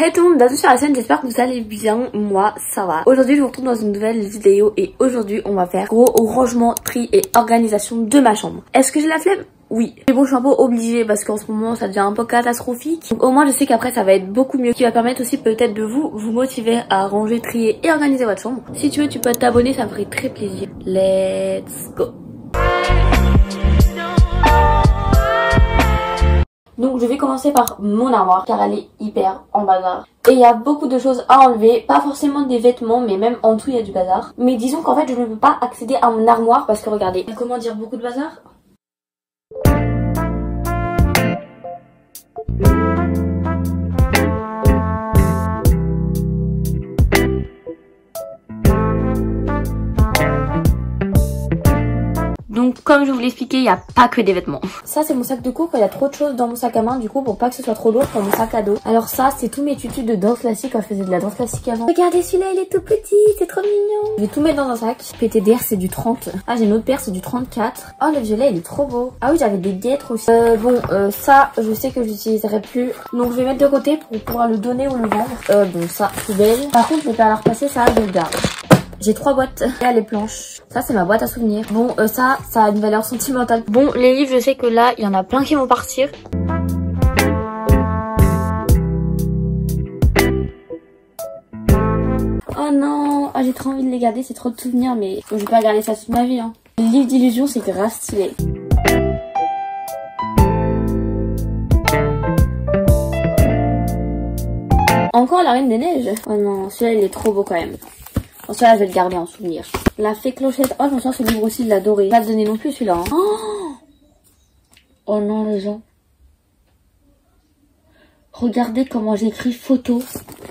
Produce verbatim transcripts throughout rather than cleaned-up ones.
Hey tout le monde, bienvenue sur la chaîne, j'espère que vous allez bien, moi ça va. Aujourd'hui je vous retrouve dans une nouvelle vidéo et aujourd'hui on va faire gros rangement, tri et organisation de ma chambre. Est-ce que j'ai la flemme? Oui. Mais bon, je suis un peu obligée parce qu'en ce moment ça devient un peu catastrophique. Donc au moins je sais qu'après ça va être beaucoup mieux, qui va permettre aussi peut-être de vous vous motiver à ranger, trier et organiser votre chambre. Si tu veux tu peux t'abonner, ça me ferait très plaisir. Let's go. Donc je vais commencer par mon armoire car elle est hyper en bazar. Et il y a beaucoup de choses à enlever, pas forcément des vêtements mais même en tout il y a du bazar. Mais disons qu'en fait je ne peux pas accéder à mon armoire parce que regardez, comment dire, beaucoup de bazar. Donc comme je vous l'expliquais, il n'y a pas que des vêtements. Ça c'est mon sac de cours, il y a trop de choses dans mon sac à main du coup pour pas que ce soit trop lourd pour mon sac à dos. Alors ça c'est tous mes tutus de danse classique quand je faisais de la danse classique avant. Regardez celui-là il est tout petit, c'est trop mignon. Je vais tout mettre dans un sac. P T D R c'est du trente. Ah j'ai une autre paire, c'est du trente-quatre. Oh le violet il est trop beau. Ah oui j'avais des guêtres aussi. Euh, bon euh, ça je sais que j'utiliserai plus. Donc je vais mettre de côté pour pouvoir le donner ou le vendre. Euh, bon ça poubelle. Par contre je vais pas la repasser, ça je le garde. J'ai trois boîtes. Là, les planches. Ça, c'est ma boîte à souvenirs. Bon, euh, ça, ça a une valeur sentimentale. Bon, les livres, je sais que là, il y en a plein qui vont partir. Oh non, ah, j'ai trop envie de les garder. C'est trop de souvenirs, mais je vais pas garder ça toute ma vie. Hein. Les livres d'illusion, c'est grave stylé. Encore la Reine des Neiges. Oh non, celui-là, il est trop beau quand même. Bon, celui-là, je vais le garder en souvenir. La Fée Clochette. Oh, je me sens ce livre aussi, je l'adorais. Pas te donner non plus celui-là. Hein. Oh, oh non, les gens. Regardez comment j'écris photo.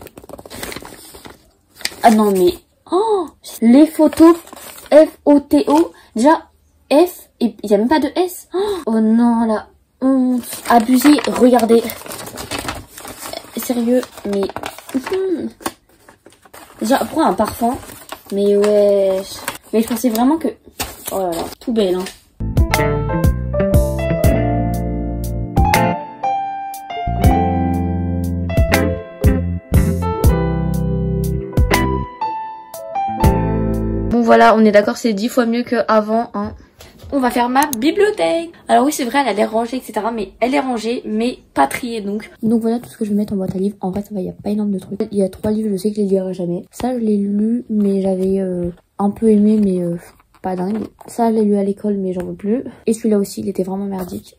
Ah non, mais... Oh, les photos. F O T O. Déjà, F. Et il n'y a même pas de S. Oh non, la honte. Abusé. Regardez. Sérieux, mais... Déjà, prends un parfum. Mais ouais. Mais je pensais vraiment que... Oh là là, tout belle, hein. Bon voilà, on est d'accord, c'est dix fois mieux qu'avant, hein. On va faire ma bibliothèque. Alors oui c'est vrai, elle a l'air rangée etc, mais elle est rangée mais pas triée donc. Donc voilà tout ce que je vais mettre en boîte à livres. En vrai ça va, il n'y a pas énorme de trucs. Il y a trois livres, je sais que je les lirai jamais. Ça je l'ai lu mais j'avais euh, un peu aimé mais euh, pas dingue. Ça je l'ai lu à l'école mais j'en veux plus. Et celui-là aussi il était vraiment merdique.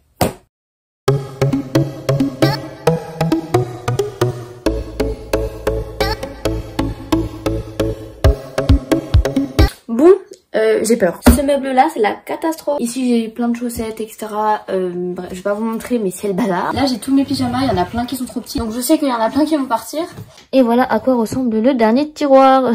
Bon. Euh, j'ai peur. Ce meuble là c'est la catastrophe. Ici j'ai plein de chaussettes etc. Euh, bref, je vais pas vous montrer mais c'est le bazar. Là j'ai tous mes pyjamas, il y en a plein qui sont trop petits. Donc je sais qu'il y en a plein qui vont partir. Et voilà à quoi ressemble le dernier tiroir.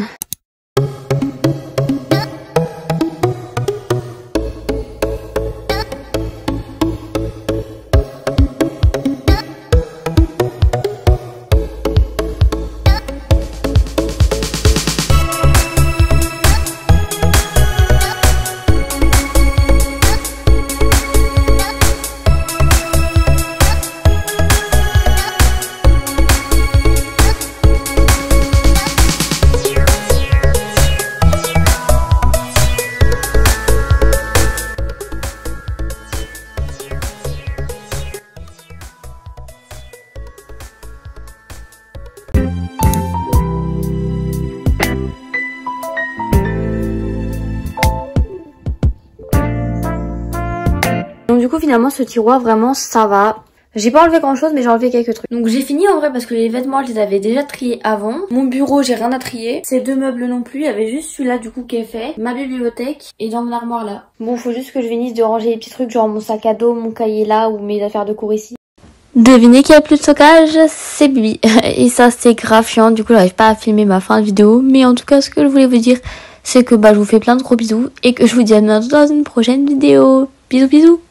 Donc du coup finalement ce tiroir vraiment ça va. J'ai pas enlevé grand chose mais j'ai enlevé quelques trucs. Donc j'ai fini en vrai parce que les vêtements je les avais déjà triés avant. Mon bureau j'ai rien à trier. Ces deux meubles non plus, il y avait juste celui-là du coup qui est fait. Ma bibliothèque et dans mon armoire là. Bon faut juste que je finisse de ranger les petits trucs genre mon sac à dos, mon cahier là ou mes affaires de cours ici. Devinez qu'il n'y a plus de stockage, c'est Bibi. Et ça c'est grave chiant, du coup j'arrive pas à filmer ma fin de vidéo. Mais en tout cas ce que je voulais vous dire c'est que bah je vous fais plein de gros bisous et que je vous dis à bientôt dans une prochaine vidéo. Bisous bisous.